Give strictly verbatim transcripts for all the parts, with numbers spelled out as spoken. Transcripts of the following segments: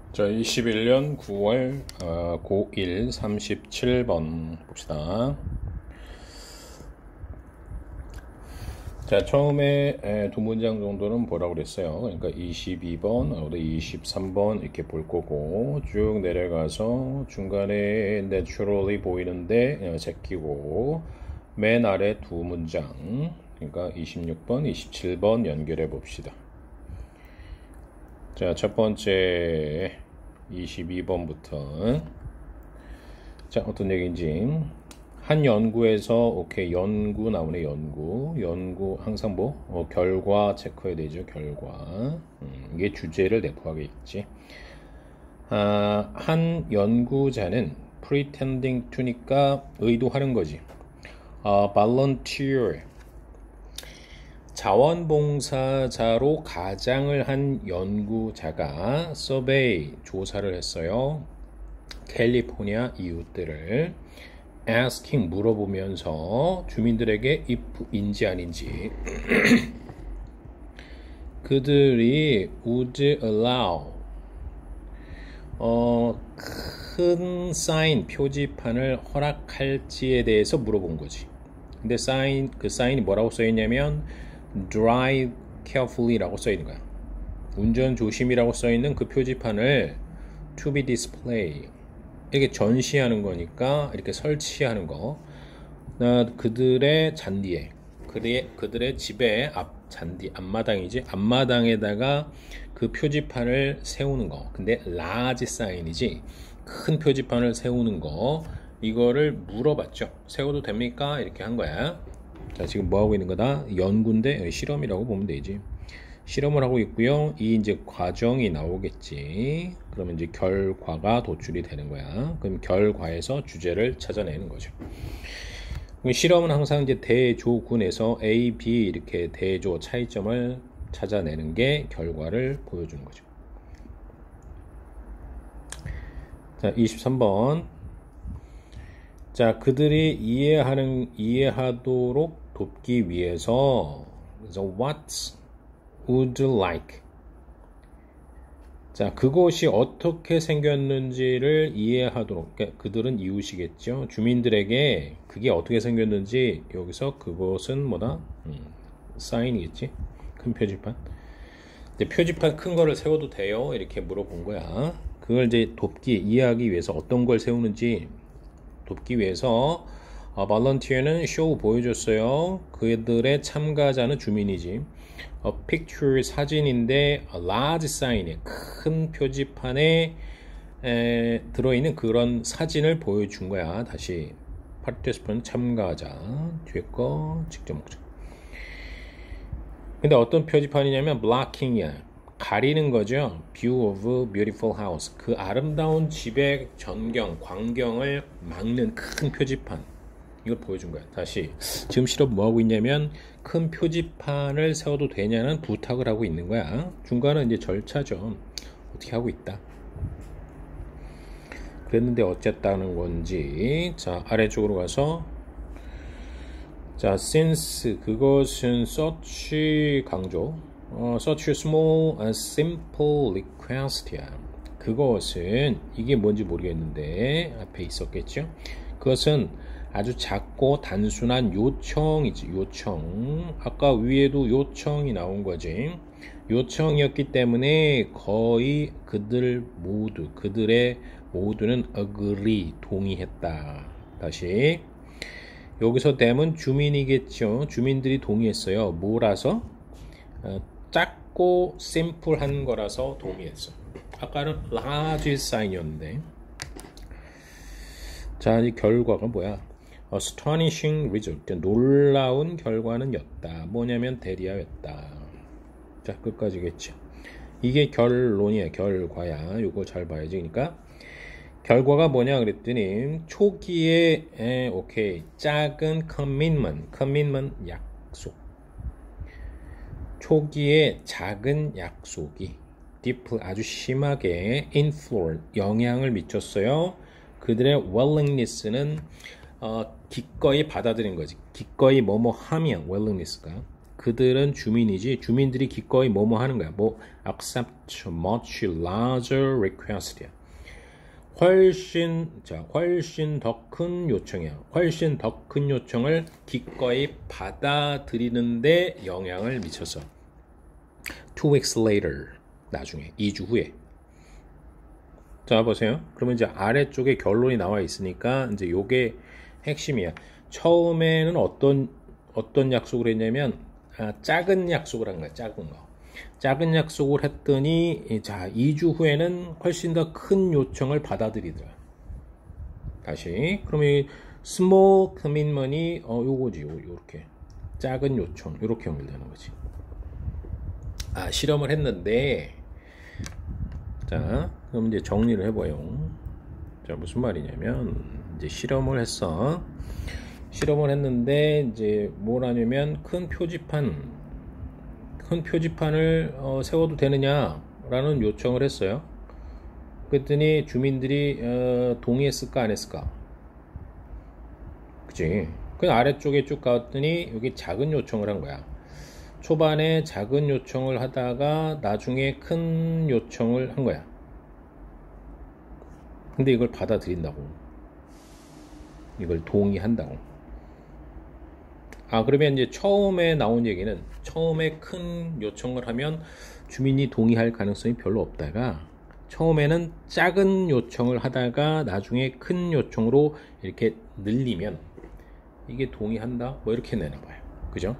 자, 이십일 년 구월 어, 고일 삼십칠 번 봅시다. 자, 처음에 에, 두 문장 정도는 뭐라고 그랬어요? 그러니까 이십이 번, 어, 이십삼 번 이렇게 볼 거고 쭉 내려가서 중간에 naturally 보이는데 어, 제끼고 맨 아래 두 문장, 그러니까 이십육 번, 이십칠 번 연결해 봅시다. 자, 첫 번째 이십이 번부터 자, 어떤 얘기인지 한 연구에서 오케이 연구 나오네. 연구 연구 항상 뭐 어, 결과 체크해야 되죠. 결과 음, 이게 주제를 내포하겠지. 아, 한 연구자는 pretending to니까 의도하는 거지. 아, volunteer 자원봉사자로 가장을 한 연구자가 서베이 조사를 했어요. 캘리포니아 이웃들을 asking 물어보면서 주민들에게 if인지 아닌지 그들이 would allow 어, 큰 사인 표지판을 허락할지에 대해서 물어본 거지. 근데 사인 그 사인이 뭐라고 써 있냐면 drive carefully라고 써 있는 거야. 운전 조심이라고 써 있는 그 표지판을 to be display 이렇게 전시하는 거니까 이렇게 설치하는 거. 그들의 잔디에 그들의, 그들의 집의 앞 잔디 앞마당이지 앞마당에다가 그 표지판을 세우는 거. 근데 large 사인이지 큰 표지판을 세우는 거. 이거를 물어봤죠. 세워도 됩니까? 이렇게 한 거야. 자, 지금 뭐 하고 있는 거다? 연구인데 실험이라고 보면 되지. 실험을 하고 있고요. 이 이제 과정이 나오겠지. 그러면 이제 결과가 도출이 되는 거야. 그럼 결과에서 주제를 찾아내는 거죠. 그럼 실험은 항상 이제 대조군에서 A, B 이렇게 대조 차이점을 찾아내는 게 결과를 보여주는 거죠. 자, 이십삼 번. 자, 그들이 이해하는 이해하도록 돕기 위해서 그래서 what would like 자, 그곳이 어떻게 생겼는지를 이해하도록 그러니까 그들은 이웃이겠죠. 주민들에게 그게 어떻게 생겼는지 여기서 그곳은 뭐다? 음, 사인이겠지. 큰 표지판. 근데 표지판 큰 거를 세워도 돼요? 이렇게 물어본 거야. 그걸 이제 돕기 이해하기 위해서 어떤 걸 세우는지 돕기 위해서 어, volunteer는 쇼 보여줬어요. 그들의 참가자는 주민이지. 어, picture 사진인데 a large sign에 큰 표지판에 에, 들어있는 그런 사진을 보여준 거야. 다시 participant 참가자 뒤에 거 직접 목적. 근데 어떤 표지판이냐면 blocking이야. 가리는 거죠. view of beautiful house 그 아름다운 집의 전경 광경을 막는 큰 표지판 이걸 보여준 거야. 다시 지금 실험 뭐 하고 있냐면 큰 표지판을 세워도 되냐는 부탁을 하고 있는 거야. 중간은 이제 절차죠. 어떻게 하고 있다. 그랬는데 어쨌다는 건지. 자, 아래쪽으로 가서 자, since 그것은 such 강조 어, such a small and simple request야. 그것은 이게 뭔지 모르겠는데 앞에 있었겠죠. 그것은 아주 작고 단순한 요청이지. 요청. 아까 위에도 요청이 나온 거지. 요청이었기 때문에 거의 그들 모두 그들의 모두는 agree 동의했다. 다시 여기서 댐은 주민이겠죠. 주민들이 동의했어요. 뭐라서? 어, 작고 심플한 거라서 동의했어. 아까는 large sign이었는데. 자, 이 결과가 뭐야? astonishing result. 놀라운 결과는 였다. 뭐냐면 대리하였다. 자, 끝까지겠죠. 이게 결론이야. 결과야. 요거 잘 봐야지. 그러니까 결과가 뭐냐 그랬더니 초기에 에, 오케이 작은 commitment. commitment 약속. 초기에 작은 약속이 deep 아주 심하게 influence 영향을 미쳤어요. 그들의 willingness는 어, 기꺼이 받아들인 거지. 기꺼이 뭐뭐 하면 willingness가 그들은 주민이지 주민들이 기꺼이 뭐뭐 하는 거야. 뭐 accept much larger request야. 훨씬 자 훨씬 더 큰 요청이야. 훨씬 더 큰 요청을 기꺼이 받아들이는데 영향을 미쳤어. Two weeks later 나중에 이 주 후에. 자 보세요. 그러면 이제 아래쪽에 결론이 나와 있으니까 이제 요게 핵심이야. 처음에는 어떤 어떤 약속을 했냐면 아, 작은 약속을 한 거야. 작은 거. 작은 약속을 했더니 자 이 주 후에는 훨씬 더 큰 요청을 받아들이더라. 다시 그러면 이 small commitment이 어 요거지. 요, 요렇게 작은 요청 요렇게 연결되는 거지. 아 실험을 했는데 자 그럼 이제 정리를 해봐요. 자 무슨 말이냐면 이제 실험을 했어. 실험을 했는데 이제 뭘 하냐면 큰 표지판 큰 표지판을 어, 세워도 되느냐라는 요청을 했어요. 그랬더니 주민들이 어, 동의했을까 안 했을까? 그치? 그 아래쪽에 쭉 갔더니 여기 작은 요청을 한 거야. 초반에 작은 요청을 하다가 나중에 큰 요청을 한 거야. 근데 이걸 받아들인다고. 이걸 동의한다고. 아 그러면 이제 처음에 나온 얘기는 처음에 큰 요청을 하면 주민이 동의할 가능성이 별로 없다가 처음에는 작은 요청을 하다가 나중에 큰 요청으로 이렇게 늘리면 이게 동의한다 뭐 이렇게 내나봐요. 그죠?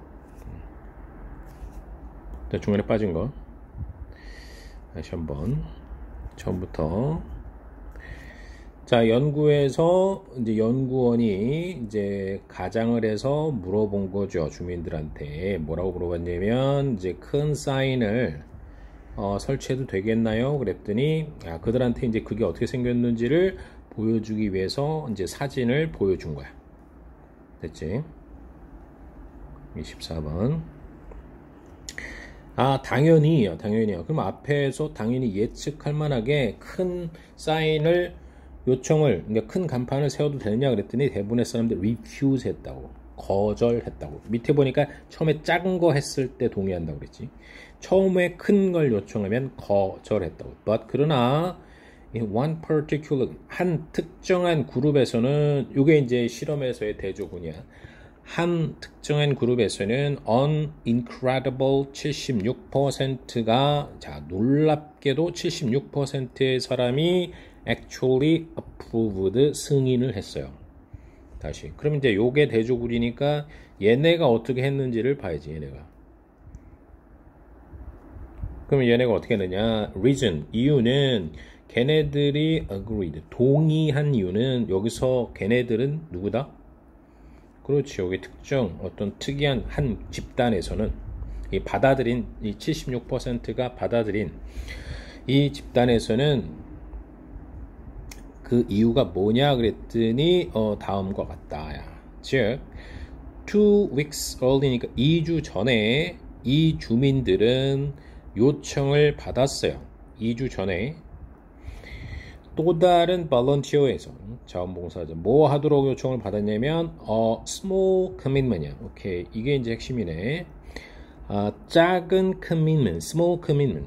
자, 중간에 빠진 거 다시 한번 처음부터. 자, 연구에서 이제 연구원이 이제 가장을 해서 물어본 거죠. 주민들한테 뭐라고 물어봤냐면 이제 큰 사인을 어, 설치해도 되겠나요? 그랬더니 아, 그들한테 이제 그게 어떻게 생겼는지를 보여주기 위해서 이제 사진을 보여준 거야. 됐지? 이십사 번. 아, 당연히요, 당연히요. 그럼 앞에서 당연히 예측할 만하게 큰 사인을 요청을, 그러니까 큰 간판을 세워도 되느냐 그랬더니 대부분의 사람들 refuse 했다고, 거절했다고. 밑에 보니까 처음에 작은 거 했을 때 동의한다고 그랬지. 처음에 큰 걸 요청하면 거절했다고. But 그러나 one particular 한 특정한 그룹에서는 이게 이제 실험에서의 대조군이야. 한 특정한 그룹에서는 an incredible 칠십육 퍼센트가 자 놀랍게도 칠십육 퍼센트의 사람이 actually approved 승인을 했어요. 다시 그럼 이제 요게 대조군이니까 얘네가 어떻게 했는지를 봐야지. 얘네가 그러면 얘네가 어떻게 했느냐. reason 이유는 걔네들이 agreed 동의한 이유는 여기서 걔네들은 누구다? 그렇지. 여기 특정 어떤 특이한 한 집단에서는 이 받아들인 이 칠십육 퍼센트가 받아들인 이 집단에서는 그 이유가 뭐냐 그랬더니 어, 다음과 같다. 즉 two weeks early니까 이 주 전에 이 주민들은 요청을 받았어요. 이 주 전에 또 다른 volunteer에서 자원봉사자 뭐 하도록 요청을 받았냐면 어, small commitment이야. 오케이, 이게 이제 핵심이네. 아, 작은 commitment, small commitment.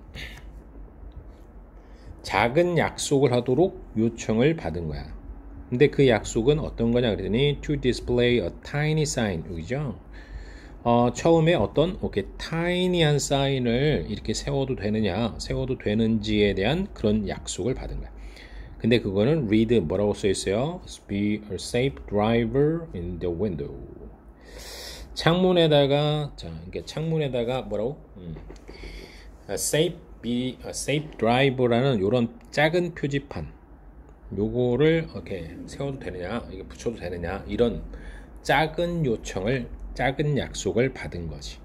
작은 약속을 하도록 요청을 받은 거야. 근데 그 약속은 어떤 거냐 그랬더니 to display a tiny sign. 여기죠. 어, 처음에 어떤 오케이 tiny한 사인을 이렇게 세워도 되느냐, 세워도 되는지에 대한 그런 약속을 받은 거야. 근데 그거는 read 뭐라고 써 있어요? Be a safe driver in the window. 창문에다가 자, 이게 창문에다가 뭐라고? 음. A safe be a safe driver라는 요런 작은 표지판. 요거를 이렇게 세워도 되느냐, 이게 붙여도 되느냐 이런 작은 요청을 작은 약속을 받은 거지.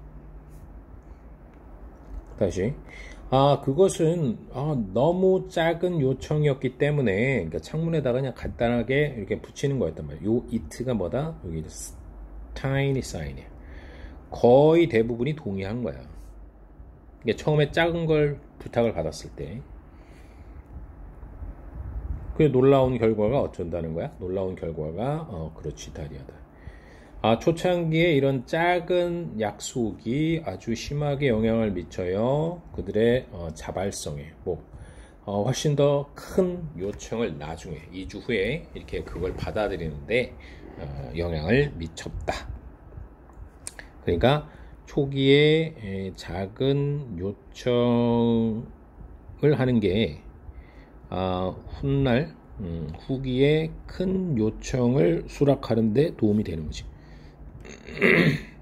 다시. 아, 그것은 아, 너무 작은 요청이었기 때문에 그러니까 창문에다가 그냥 간단하게 이렇게 붙이는 거였단 말이야. 요 it가 뭐다? 여기 tiny sign이야. 거의 대부분이 동의한 거야. 그러니까 처음에 작은 걸 부탁을 받았을 때. 그 놀라운 결과가 어쩐다는 거야? 놀라운 결과가 어, 그렇지 다리하다. 아, 초창기에 이런 작은 약속이 아주 심하게 영향을 미쳐요. 그들의 어, 자발성에 뭐 어, 훨씬 더 큰 요청을 나중에 이 주 후에 이렇게 그걸 받아들이는데 어, 영향을 미쳤다. 그러니까 초기에 에, 작은 요청을 하는 게 아, 훗날 음, 후기에 큰 요청을 수락하는 데 도움이 되는 거지.